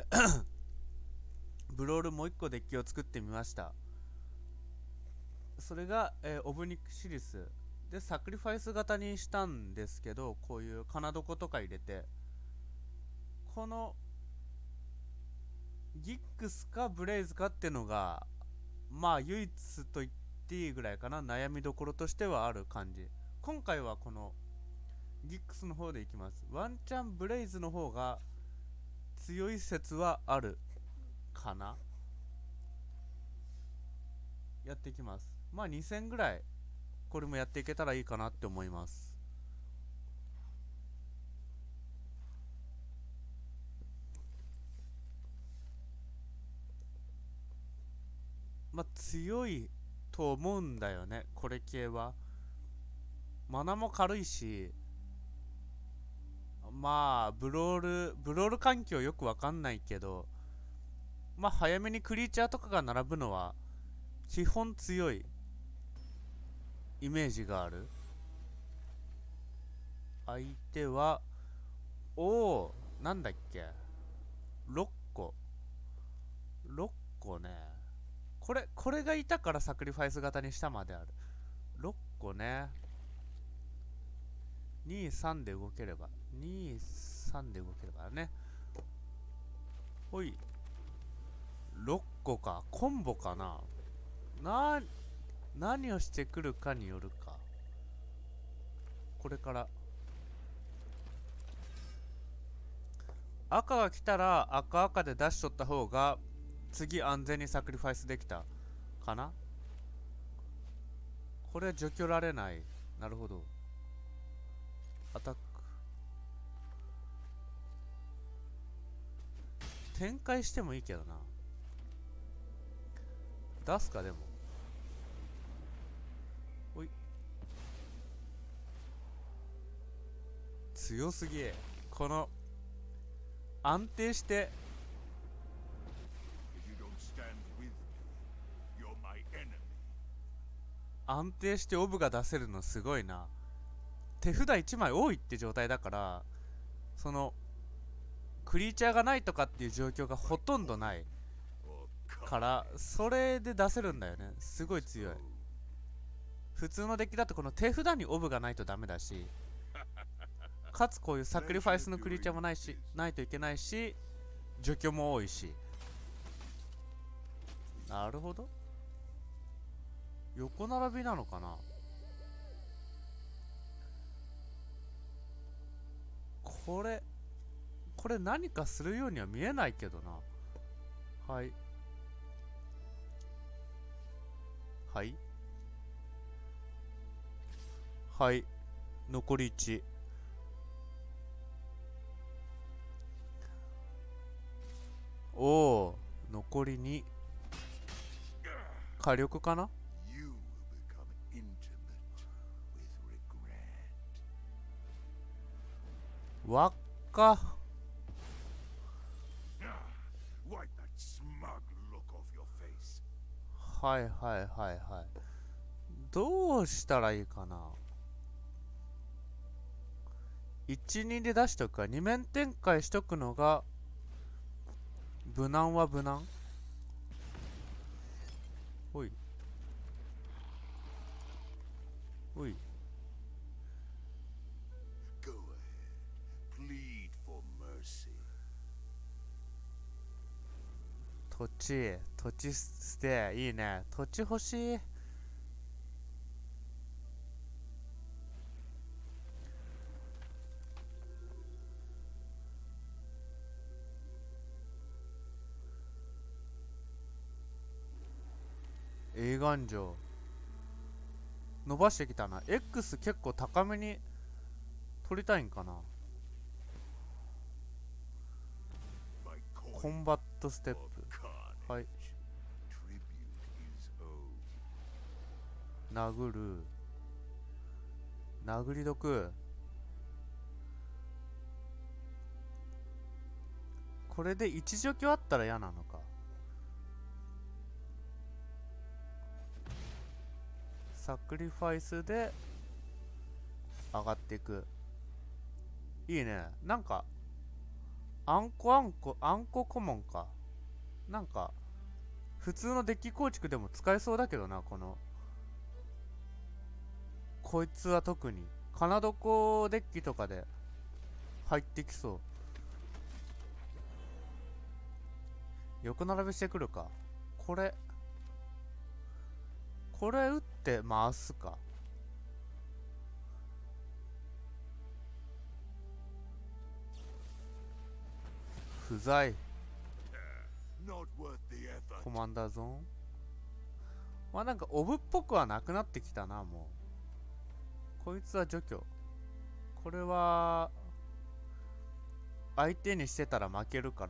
ブロールもう一個デッキを作ってみました。それが、オブニクシリスでサクリファイス型にしたんですけど、こういう金床とか入れて、このギックスかブレイズかっていうのがまあ唯一と言っていいぐらいかな、悩みどころとしてはある感じ。今回はこのギックスの方でいきます。ワンチャンブレイズの方が強い説はあるかな。やっていきます。まあ2000ぐらいこれもやっていけたらいいかなって思います。まあ強いと思うんだよね、これ系は。マナも軽いし、まあブロール環境よくわかんないけど、まあ早めにクリーチャーとかが並ぶのは基本強いイメージがある。相手は、おお、なんだっけ、6個。6個ね。これがいたからサクリファイス型にしたまである。6個ね。2、3で動ければ。2、3で動ければね。ほい。6個か。コンボかな。何をしてくるかによるか。これから。赤が来たら赤で出しとった方が次安全にサクリファイスできたかな。これは除去られない。なるほど。アタック展開してもいいけどな。出すか。でもおい、強すぎえ。この安定して安定してオブが出せるのすごいな。手札1枚多いって状態だから、そのクリーチャーがないとかっていう状況がほとんどないから、それで出せるんだよね。すごい強い。普通のデッキだとこの手札にオブがないとダメだし、かつこういうサクリファイスのクリーチャーもないといけないし、除去も多いし。なるほど。横並びなのかな。これ何かするようには見えないけどな。はいはいはい。残り1。おお、残り2。火力かな。輪っか。はいはいはいはい。どうしたらいいかな。1、2で出しとくか。2面展開しとくのが無難は無難。ほいほい。土地捨ていいね。土地欲しい。映画場伸ばしてきたな。 X 結構高めに取りたいんかな。コンバットステップ。はい。殴り毒。これで1除去あったら嫌なのか。サクリファイスで上がっていく。いいね。なんかあんこあんこ、あんこ顧問か。なんか、普通のデッキ構築でも使えそうだけどな、こいつは特に。カナドコデッキとかで入ってきそう。横並びしてくるか。これ、これ打って回すか。不在。コマンダーゾーン。まあなんかオブっぽくはなくなってきたな、もう。こいつは除去。これは、相手にしてたら負けるから、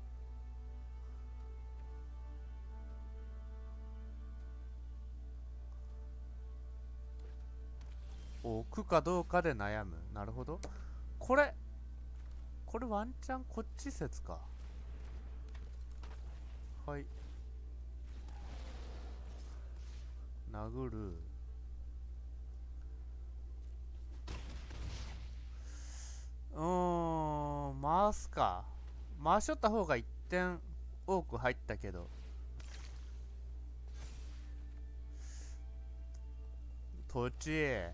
置くかどうかで悩む。なるほど。これ、これワンチャンこっち説か。はい。殴る。回すか。回しとった方が1点多く入ったけど。土地。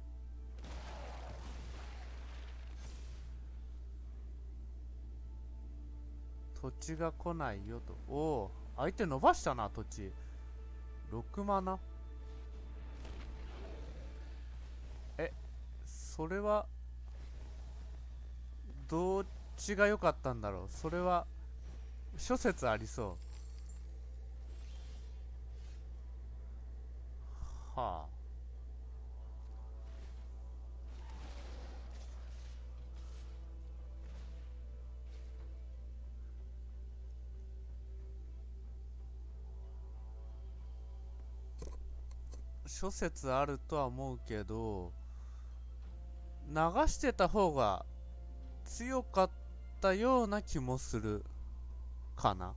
土地が来ないよと。おお、相手伸ばしたな、土地。6マナ。え、それは、どっちが良かったんだろう。それは、諸説ありそう。はあ。諸説あるとは思うけど、流してた方が強かったような気もするかな。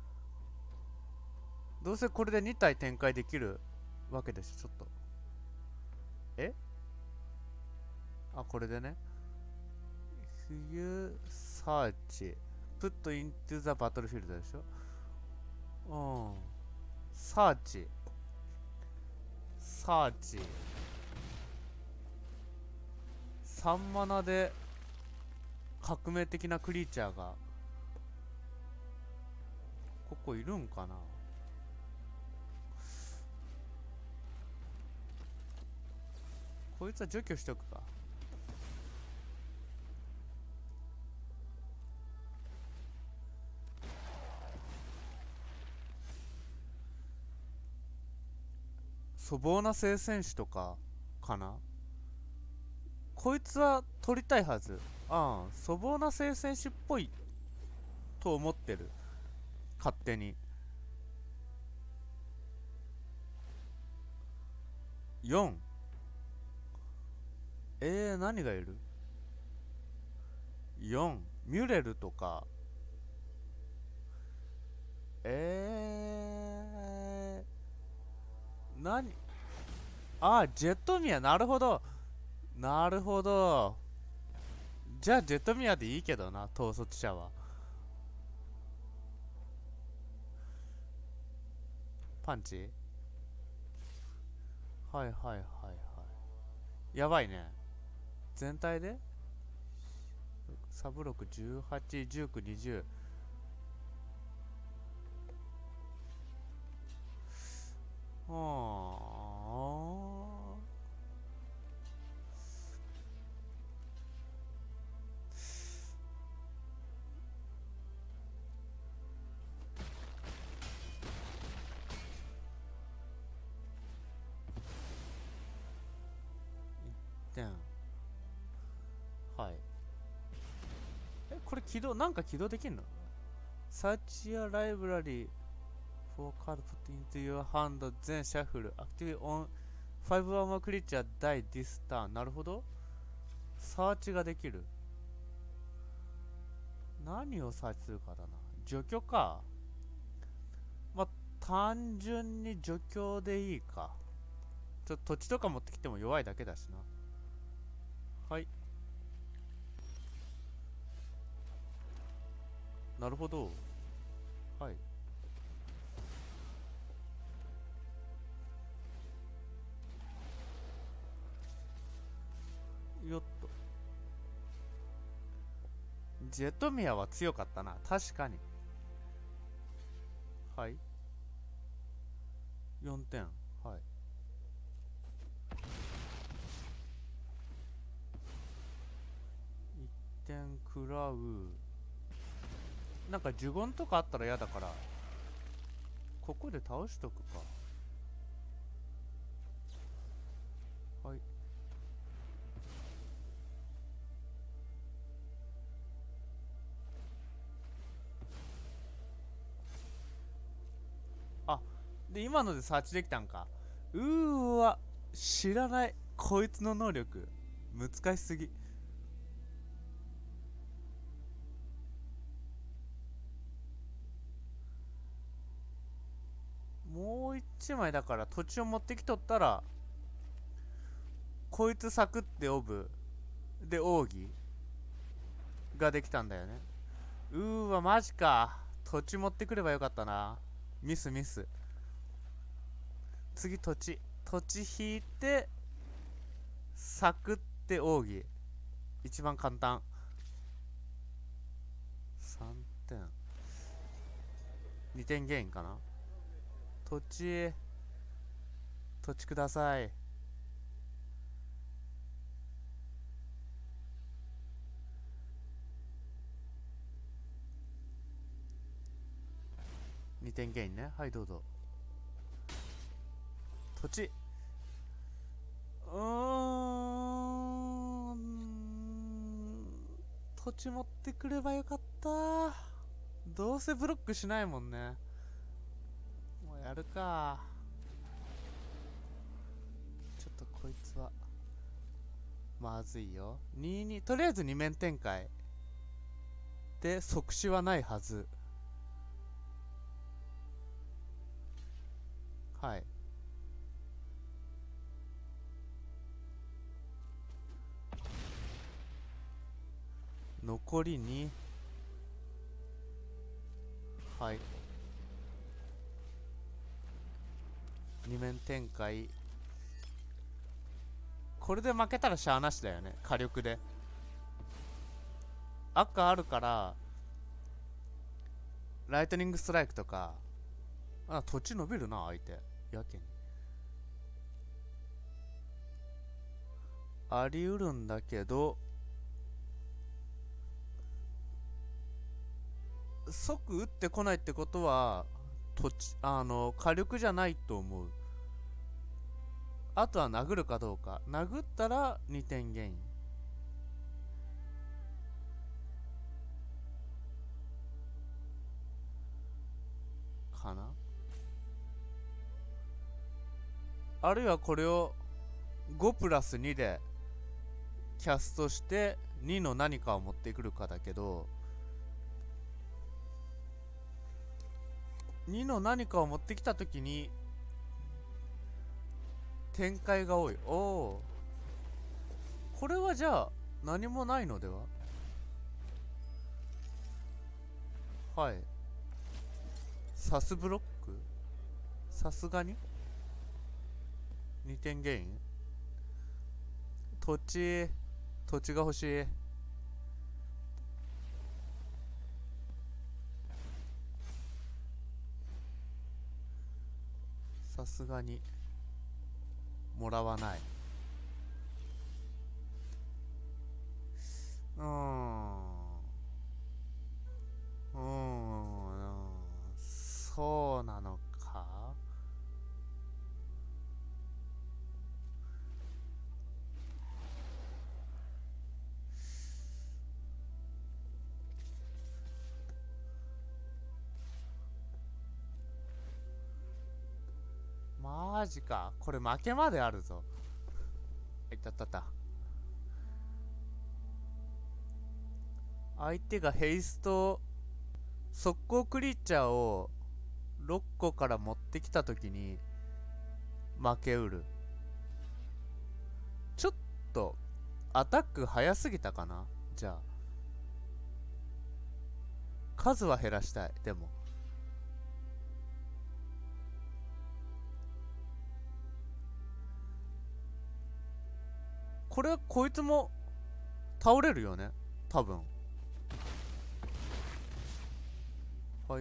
どうせこれで2体展開できるわけでしょ、ちょっと。えあ、これでね。冬サーチ。プットイントゥザバトルフィールドでしょ。うん。サーチ。サーチ。3マナで革命的なクリーチャーがここいるんかな。こいつは除去しとくか。粗暴な聖戦士とかかな。こいつは取りたいはず。ああ、粗暴な聖戦士っぽいと思ってる。勝手に。4。何がいる？ 4。ミュレルとか。何？ジェットミア、なるほど。なるほど。じゃあ、ジェットミアでいいけどな、統率者は。パンチ。はいはいはいはい。やばいね。全体でサブロク18、19、20。はあ。1点。はい。これ起動、なんか起動できんの？ Search your library for card put into your hand, then shuffle. Activate on 5 or more creature die this turn. なるほど。サーチができる。何をサーチするかだな。除去か。まあ、単純に除去でいいか。土地とか持ってきても弱いだけだしな。はい。 なるほど。はい。よっと。ジェトミアは強かったな。確かに。はい。4点。はい。1点食らう。なんか呪言とかあったら嫌だから、ここで倒しとくか。はい。あ、で、今のでサーチできたんか。うーわ、知らない。こいつの能力。難しすぎ。もう一枚だから土地を持ってきとったら、こいつサクってオブ。で、奥義ができたんだよね。うーわ、マジか。土地持ってくればよかったな。ミスミス。次土地。土地引いて、サクって奥義。一番簡単。3点。2点ゲインかな。土地、土地ください。2点ゲインね。はい、どうぞ。土地。土地持ってくればよかった。どうせブロックしないもんね。もうやるか。ちょっとこいつはまずいよ。22、とりあえず2面展開で即死はないはず。はい。残り2。はい。2面展開。これで負けたらしゃあなしだよね、火力で。赤あるからライトニングストライクとか。あ、土地伸びるな相手。やけにあり得るんだけど、即打ってこないってことは土地火力じゃないと思う。あとは殴るかどうか。殴ったら2点ゲインかな。あるいはこれを5プラス2でキャストして2の何かを持ってくるかだけど、2の何かを持ってきたときに展開が多い。おお、これはじゃあ何もないのでは。はい。サスブロック、さすがに2点ゲイン。土地、土地が欲しい。さすがにもらわない。うーん、うーん、そうなのか。マジか。これ負けまであるぞ。いたったった。相手がヘイスト速攻クリーチャーを6個から持ってきたときに負けうる。ちょっとアタック早すぎたかな。じゃあ数は減らしたい。でもこれこいつも倒れるよね多分。はい。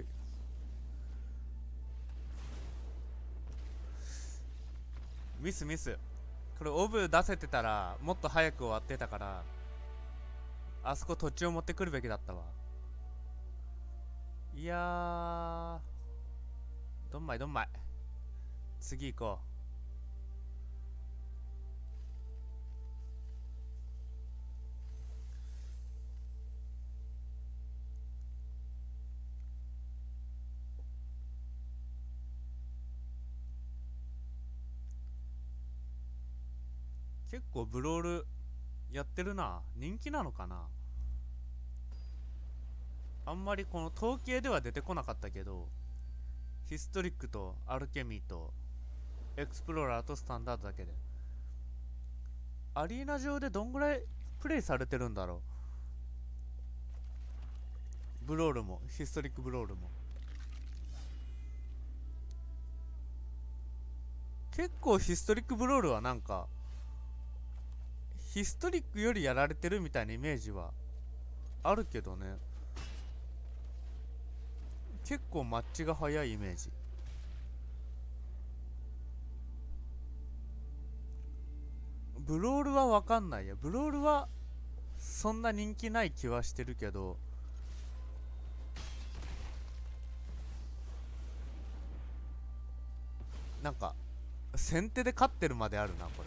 ミスミス。これオブ出せてたらもっと早く終わってたから、あそこ土地を持ってくるべきだったわ。いやー、どんまいどんまい。次行こう。結構ブロールやってるな。人気なのかな。あんまりこの統計では出てこなかったけど、ヒストリックとアルケミーとエクスプローラーとスタンダードだけで、アリーナ上でどんぐらいプレイされてるんだろう。ブロールもヒストリックブロールも結構ヒストリックブロールはなんかヒストリックよりやられてるみたいなイメージはあるけどね。結構マッチが早いイメージ。ブロールは分かんないや。ブロールはそんな人気ない気はしてるけど、なんか先手で勝ってるまであるなこれ。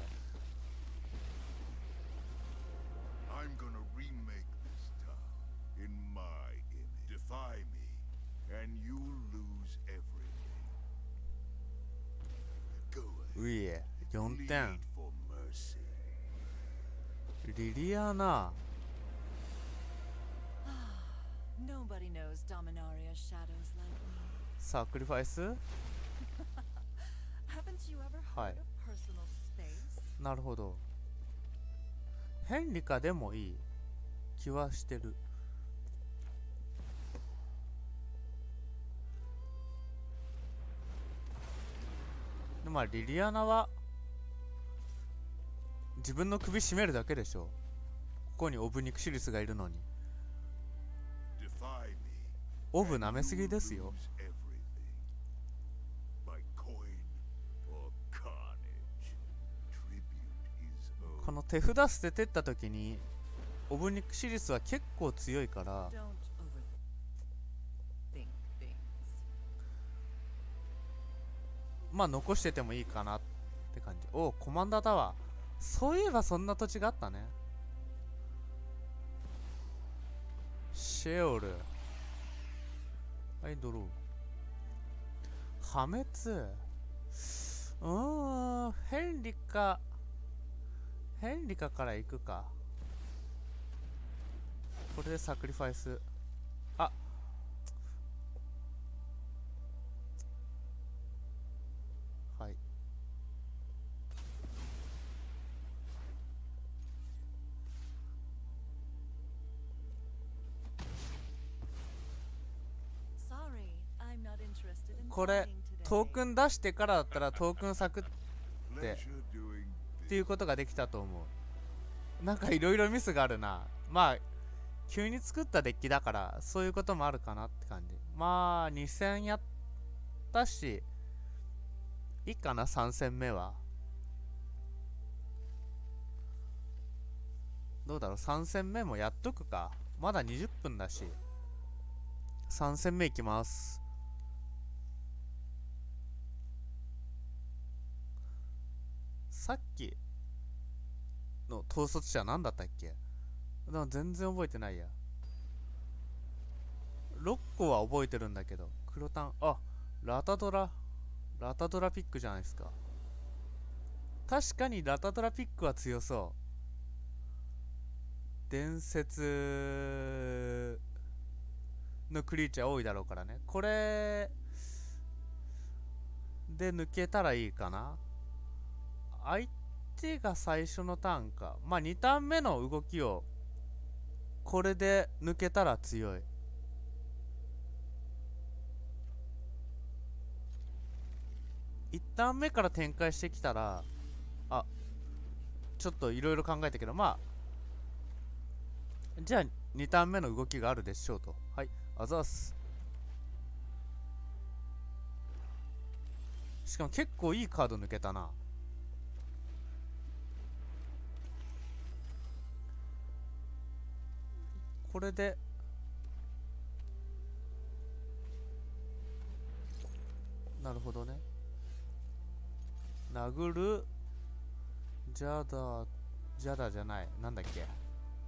ういえ4点。リリアナサクリファイス。はい、なるほど。ヘンリカでもいい気はしてる。でまあリリアナは自分の首絞めるだけでしょ。ここにオブニクシリスがいるのに。オブ舐めすぎですよ。この手札捨ててった時にオブニクシリスは結構強いから、まあ残しててもいいかなって感じ。おお、コマンダータワー。そういえばそんな土地があったね。シェオル。はい、ドロー。破滅。ヘンリカから行くか。これでサクリファイス。あ、はい。これトークン出してからだったらトークンサクっていうことができたと思う。なんかいろいろミスがあるな。まあ急に作ったデッキだからそういうこともあるかなって感じ。まあ2戦やったしいいかな。3戦目はどうだろう。3戦目もやっとくか。まだ20分だし3戦目いきます。さっきの統率者何だったっけ。でも全然覚えてないや。6個は覚えてるんだけど。黒タン、あ、ラタドラピックじゃないですか。確かにラタドラピックは強そう。伝説のクリーチャー多いだろうからね。これで抜けたらいいかな。相手が最初のターンか。まあ2ターン目の動きをこれで抜けたら強い。 1ターン目から展開してきたら、あ、ちょっといろいろ考えたけど、まあじゃあ2ターン目の動きがあるでしょうと。はい、あざーす。しかも結構いいカード抜けたな。これでなるほどね。殴るジャダジャダじゃない、なんだっけ、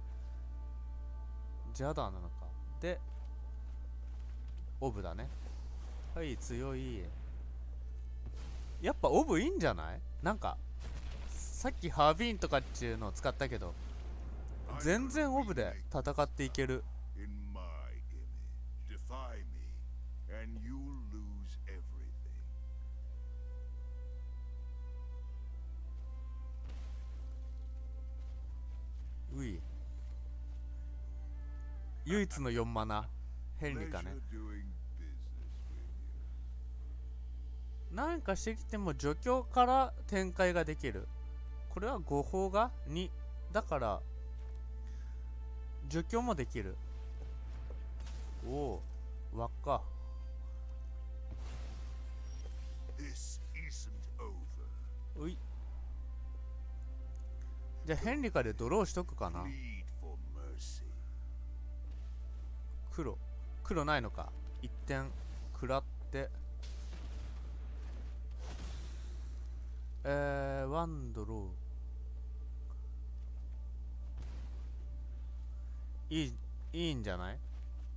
ジャダなのか。でオブだね。はい、強い。やっぱオブいいんじゃない？なんかさっきハービーンとかっていうのを使ったけど、全然オブで戦っていける。うい、唯一の4マナヘンリかね。なんかしてきても除去から展開ができる。これは誤報が2だから除去もできる。おお、輪っか。うい、じゃあヘンリカでドローしとくかな。黒ないのか。1点食らって、ワンドローいいんじゃない。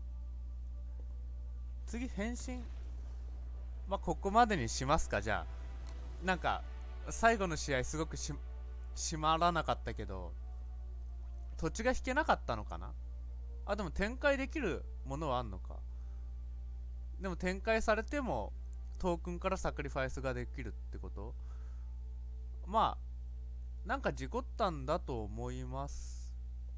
次変身、まあここまでにしますか。じゃあなんか最後の試合すごく締まらなかったけど、土地が引けなかったのかな。あ、でも展開できるものはあんのか。でも展開されてもトークンからサクリファイスができるってこと。まあなんか事故ったんだと思います。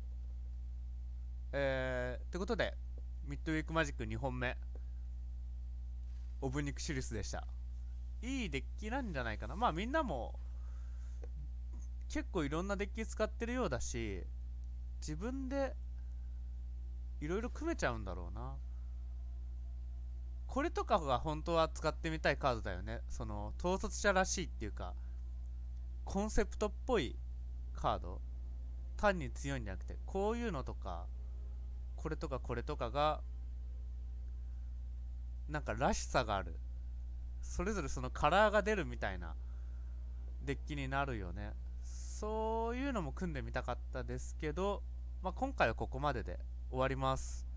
ってことでミッドウィークマジック2本目オブニクシリスでした。いいデッキなんじゃないかな。まあみんなも結構いろんなデッキ使ってるようだし、自分でいろいろ組めちゃうんだろうな。これとかが本当は使ってみたいカードだよね。その統率者らしいっていうかコンセプトっぽいカード。単に強いんじゃなくてこういうのとかこれとかこれとかがなんからしさがある。それぞれそのカラーが出るみたいなデッキになるよね。そういうのも組んでみたかったですけど、まあ、今回はここまでで終わります。